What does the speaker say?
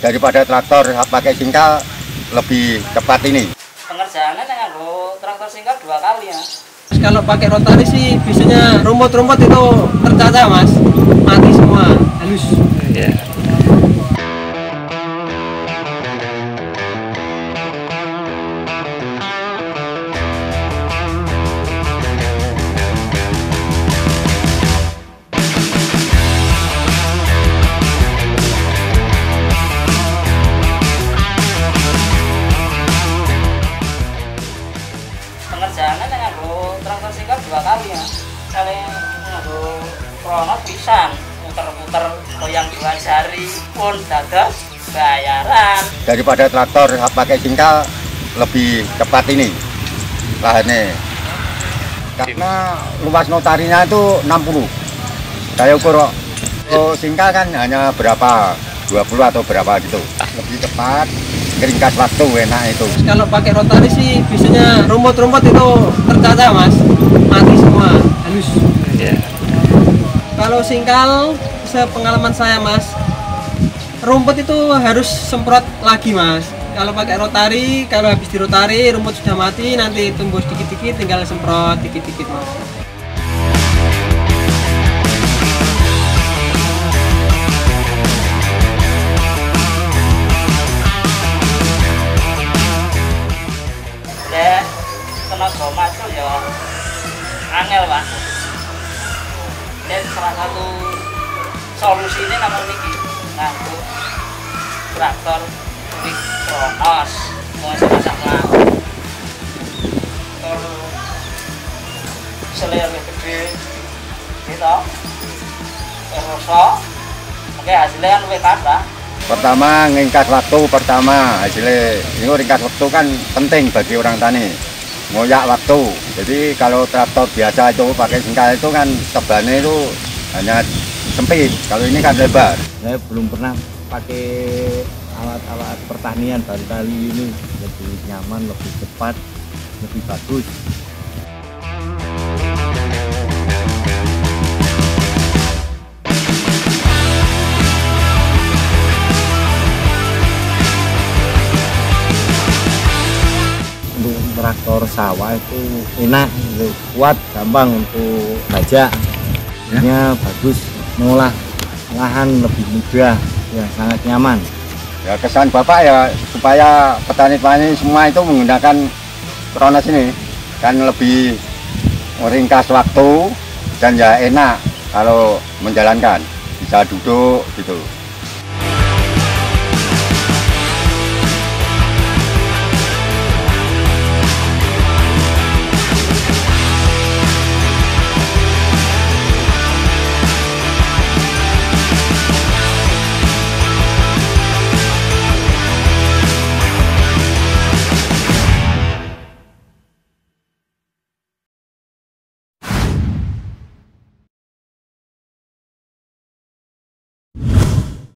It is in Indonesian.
daripada traktor pakai singkal lebih cepat ini. Pengerjaannya dengan traktor singkal 2 kali ya. Kalau pakai rotari sih biasanya rumput-rumput itu tercacah mas, mati semua, halus. Yeah. Pengerjaannya dengan traktor singkal 2 kali ya. Kali krono pisan muter-muter goyang 2 jari pun dados bayaran. Daripada traktor pakai singkal lebih cepat ini lahannya. Karena luas notarinya itu 60. Saya ukur singkal kan hanya berapa 20 atau berapa gitu. Lebih cepat, ringkas waktu, enak itu. Kalau pakai rotari sih biasanya rumput-rumput itu tercacah mas, mati semua, halus. Yeah. Kalau singkal, sepengalaman saya mas, rumput itu harus semprot lagi mas. Kalau pakai rotari, kalau habis dirotari rumput sudah mati, nanti tumbuh dikit-dikit, tinggal semprot dikit-dikit mas. Tenaga macul ya angel pak. Dan salah satu solusinya namun ini nganggo traktor Kronos mau sama selir gede gitu terus oke hasilnya kan lebih kata. Pertama ngingkas waktu, hasilnya ini ringkas waktu kan penting bagi orang tani, ngoyak waktu. Jadi kalau traktor biasa itu pakai singkal itu kan tebalnya itu hanya sempit, kalau ini kan lebar. Saya belum pernah pakai alat-alat pertanian, baru kali ini lebih nyaman, lebih cepat, lebih bagus. Traktor sawah itu enak, kuat, gampang untuk bajak, ya. Bagus, mengolah lahan lebih mudah, ya sangat nyaman. Ya kesan Bapak ya supaya petani-petani semua itu menggunakan Kronos ini kan lebih meringkas waktu dan ya enak kalau menjalankan, bisa duduk gitu.